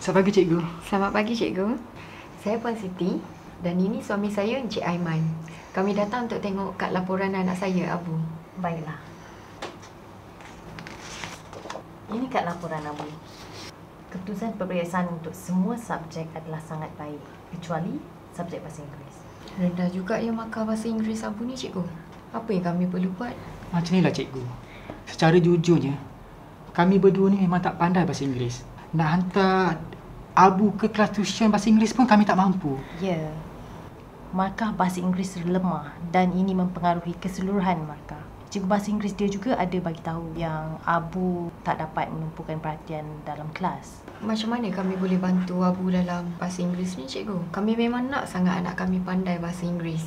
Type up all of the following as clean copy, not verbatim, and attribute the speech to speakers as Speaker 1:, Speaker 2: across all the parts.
Speaker 1: Selamat pagi, cikgu.
Speaker 2: Selamat pagi, cikgu. Saya Puan Siti dan ini suami saya, Encik Aiman. Kami datang untuk tengok kad laporan anak saya, Abu.
Speaker 3: Baiklah. Ini kad laporan Abu. Keputusan peperiksaan untuk semua subjek adalah sangat baik, kecuali subjek bahasa Inggeris.
Speaker 2: Rendah juga ya markah bahasa Inggeris Abu ni, cikgu. Apa yang kami perlu buat?
Speaker 1: Macam inilah, cikgu. Secara jujurnya, kami berdua ni memang tak pandai bahasa Inggeris. Nak hantar Abu ke kelas tuition bahasa Inggeris pun kami tak mampu.
Speaker 3: Ya, markah bahasa Inggeris lemah dan ini mempengaruhi keseluruhan markah. Cikgu bahasa Inggeris dia juga ada bagi tahu yang Abu tak dapat menumpukan perhatian dalam kelas.
Speaker 2: Macam mana kami boleh bantu Abu dalam bahasa Inggeris ni, cikgu? Kami memang nak sangat anak kami pandai bahasa Inggeris.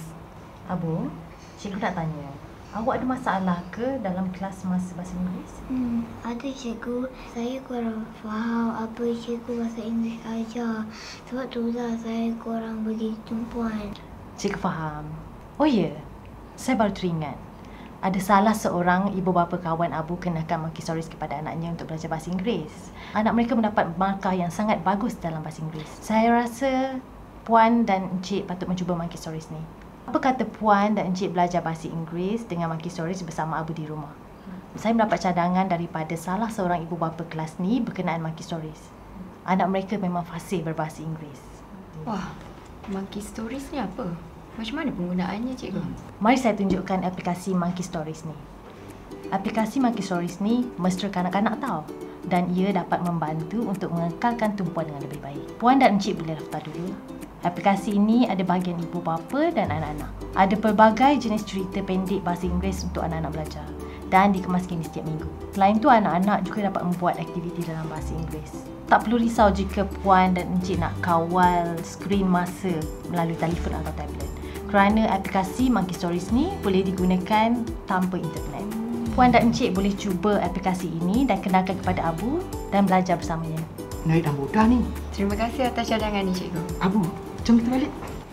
Speaker 3: Abu, cikgu nak tanya, awak ada masalah ke dalam kelas masa bahasa Inggeris?
Speaker 4: Ada cikgu. Saya kurang faham apa cikgu bahasa Inggeris ajar. Sebab itulah saya kurang bagi tumpuan.
Speaker 3: Cikgu faham. Oh ya, saya baru teringat. Ada salah seorang ibu bapa kawan Abu kenakan monkey stories kepada anaknya untuk belajar bahasa Inggeris. Anak mereka mendapat markah yang sangat bagus dalam bahasa Inggeris. Saya rasa Puan dan Encik patut mencuba monkey stories ni. Apa kata Puan dan Encik belajar bahasa Inggeris dengan monkey stories bersama Abu di rumah? Saya mendapat cadangan daripada salah seorang ibu bapa kelas ni berkenaan monkey stories. Anak mereka memang fasih berbahasa Inggeris.
Speaker 2: Wah, monkey stories ni apa? Macam mana penggunaannya, cikgu?
Speaker 3: Mari saya tunjukkan aplikasi Monkey Stories ni. Aplikasi Monkey Stories ni mesra kanak-kanak tau. Dan ia dapat membantu untuk mengekalkan tumpuan dengan lebih baik. Puan dan Encik boleh daftar dulu. Aplikasi ini ada bahagian ibu bapa dan anak-anak. Ada pelbagai jenis cerita pendek bahasa Inggeris untuk anak-anak belajar. Dan dikemas kini setiap minggu. Selain itu, anak-anak juga dapat membuat aktiviti dalam bahasa Inggeris. Tak perlu risau jika Puan dan Encik nak kawal skrin masa melalui telefon atau tablet. Kerana aplikasi Monkey Stories ni boleh digunakan tanpa internet. Puan dan Encik boleh cuba aplikasi ini dan kenalkan kepada Abu dan belajar bersamanya.
Speaker 1: Menarik dan mudah ni.
Speaker 2: Terima kasih atas cadangan ni, cikgu.
Speaker 1: Abu, jom kita balik.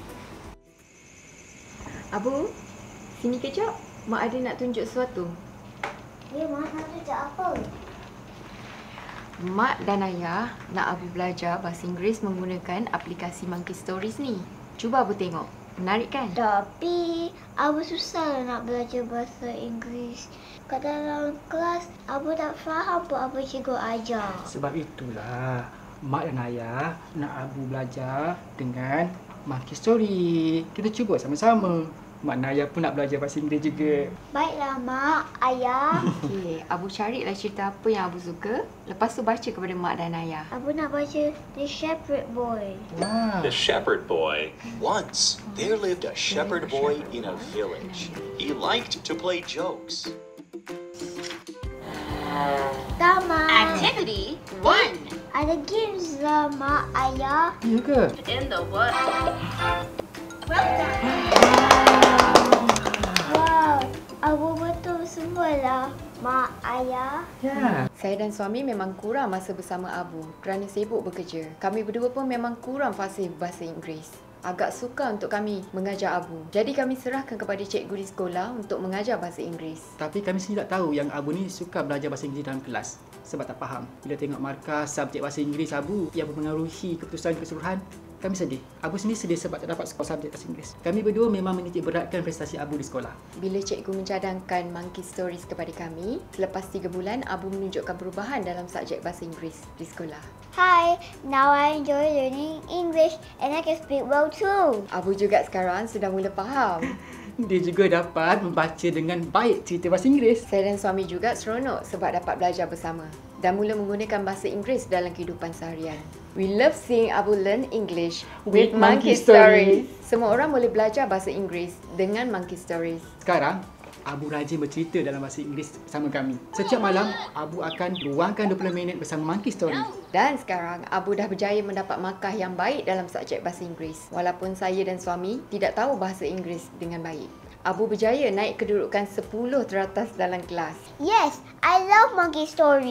Speaker 2: Abu, sini kejap. Mak ada nak tunjuk sesuatu.
Speaker 4: Ya, Mak nak tunjuk apa?
Speaker 2: Mak dan ayah nak Abu belajar bahasa Inggeris menggunakan aplikasi Monkey Stories ni. Cuba Abu tengok. Menarik kan?
Speaker 4: Tapi, Abu susah nak belajar bahasa Inggeris. Kat dalam kelas, Abu tak faham apa cikgu ajar.
Speaker 1: Sebab itulah mak dan ayah nak Abu belajar dengan monkey story. Kita cuba sama-sama. Mak dan ayah pun nak belajar bahasa Inggeris juga.
Speaker 4: Baiklah, Mak, Ayah.
Speaker 2: Okey, Abu carilah cerita apa yang Abu suka. Lepas tu baca kepada mak dan ayah.
Speaker 4: Abu nak baca The Shepherd Boy.
Speaker 1: Wah.
Speaker 5: The Shepherd Boy. Once, there lived a shepherd boy in a village. He liked to play jokes.
Speaker 4: Tamat.
Speaker 6: Activity 1.
Speaker 4: Ada games lah, Mak, Ayah.
Speaker 1: Ya ke?
Speaker 6: In the what?
Speaker 4: Wow, Abu betul semualah, Mak, Ayah.
Speaker 1: Ya.
Speaker 2: Saya dan suami memang kurang masa bersama Abu kerana sibuk bekerja. Kami berdua pun memang kurang fasih bahasa Inggeris. Agak sukar untuk kami mengajar Abu. Jadi kami serahkan kepada cikgu di sekolah untuk mengajar bahasa Inggeris.
Speaker 1: Tapi kami sendiri tak tahu yang Abu ni suka belajar bahasa Inggeris dalam kelas. Sebab tak faham. Bila tengok markah subjek bahasa Inggeris Abu yang mempengaruhi keputusan keseluruhan, kami sedih. Abu sendiri sedih sebab tak dapat skor subjek bahasa Inggeris. Kami berdua memang menitik beratkan prestasi Abu di sekolah.
Speaker 2: Bila cikgu mencadangkan Monkey Stories kepada kami, selepas 3 bulan Abu menunjukkan perubahan dalam subjek bahasa Inggeris di sekolah.
Speaker 4: Hi, now I enjoy learning English and I can speak well too.
Speaker 2: Abu juga sekarang sudah mula faham.
Speaker 1: Dia juga dapat membaca dengan baik cerita bahasa Inggeris.
Speaker 2: Saya dan suami juga seronok sebab dapat belajar bersama dan mula menggunakan bahasa Inggeris dalam kehidupan seharian. We love seeing Abu learn English with Monkey Stories. Semua orang boleh belajar bahasa Inggeris dengan Monkey Stories.
Speaker 1: Sekarang, Abu rajin bercerita dalam bahasa Inggeris bersama kami. Setiap malam, Abu akan luangkan 20 minit bersama Monkey Story.
Speaker 2: Dan sekarang, Abu dah berjaya mendapat markah yang baik dalam subjek bahasa Inggeris. Walaupun saya dan suami tidak tahu bahasa Inggeris dengan baik. Abu berjaya naik kedudukan 10 teratas dalam kelas.
Speaker 4: Yes, I love Monkey Story.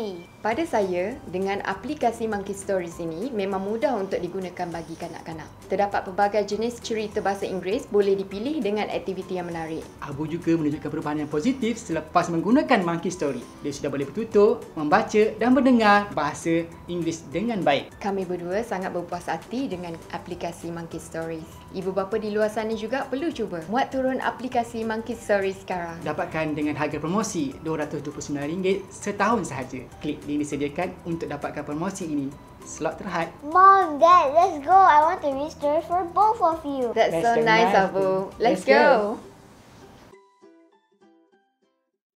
Speaker 2: Pada saya, dengan aplikasi Monkey Stories ini memang mudah untuk digunakan bagi kanak-kanak. Terdapat pelbagai jenis cerita bahasa Inggeris boleh dipilih dengan aktiviti yang menarik.
Speaker 1: Abu juga menunjukkan perubahan yang positif selepas menggunakan Monkey Story. Dia sudah boleh bertutur, membaca dan mendengar bahasa Inggeris dengan baik.
Speaker 2: Kami berdua sangat berpuas hati dengan aplikasi Monkey Stories. Ibu bapa di luar sana juga perlu cuba. Muat turun aplikasi Monkey Stories sekarang.
Speaker 1: Dapatkan dengan harga promosi RM229 setahun sahaja. Klik link disediakan untuk dapatkan promosi ini. Slot terhad.
Speaker 4: Mom, Dad, let's go. I want to read stories for both of you.
Speaker 2: That's so nice, Abu. Let's go.